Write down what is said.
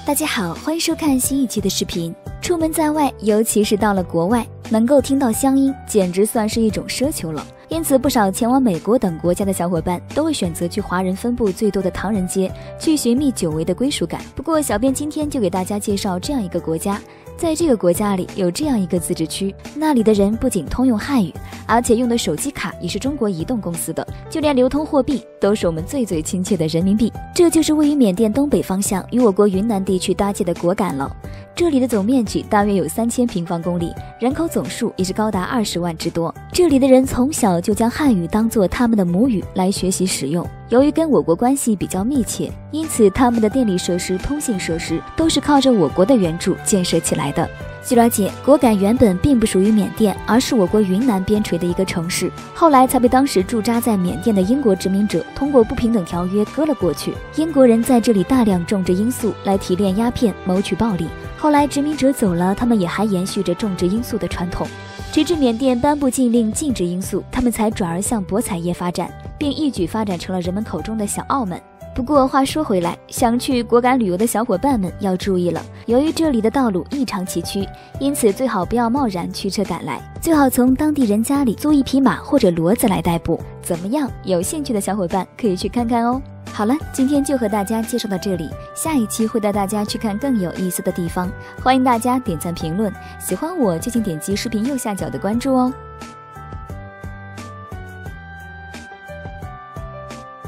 大家好，欢迎收看新一期的视频。出门在外，尤其是到了国外，能够听到乡音，简直算是一种奢求了。因此，不少前往美国等国家的小伙伴都会选择去华人分布最多的唐人街，去寻觅久违的归属感。不过，小编今天就给大家介绍这样一个国家。在这个国家里有这样一个自治区，那里的人不仅通用汉语，而且用的手机卡也是中国移动公司的，就连流通货币都是我们最亲切的人民币。这就是位于缅甸东北方向与我国云南地区搭界的果敢了。这里的总面积大约有3000平方公里，人口总数也是高达20万之多。这里的人从小就将汉语当作他们的母语来学习使用。由于跟我国关系比较密切，因此他们的电力设施、通信设施都是靠着我国的援助建设起来的。据了解，果敢原本并不属于缅甸，而是我国云南边陲的一个城市，后来才被当时驻扎在缅甸的英国殖民者通过不平等条约割了过去。英国人在这里大量种植罂粟来提炼鸦片，谋取暴利。后来殖民者走了，他们也还延续着种植罂粟的传统，直至缅甸颁布禁令禁止罂粟，他们才转而向博彩业发展，并一举发展成了人们口中的小澳门。不过话说回来，想去果敢旅游的小伙伴们要注意了，由于这里的道路异常崎岖，因此最好不要贸然驱车赶来，最好从当地人家里租一匹马或者骡子来代步。怎么样？有兴趣的小伙伴可以去看看哦。好了，今天就和大家介绍到这里，下一期会带大家去看更有意思的地方，欢迎大家点赞评论，喜欢我就请点击视频右下角的关注哦。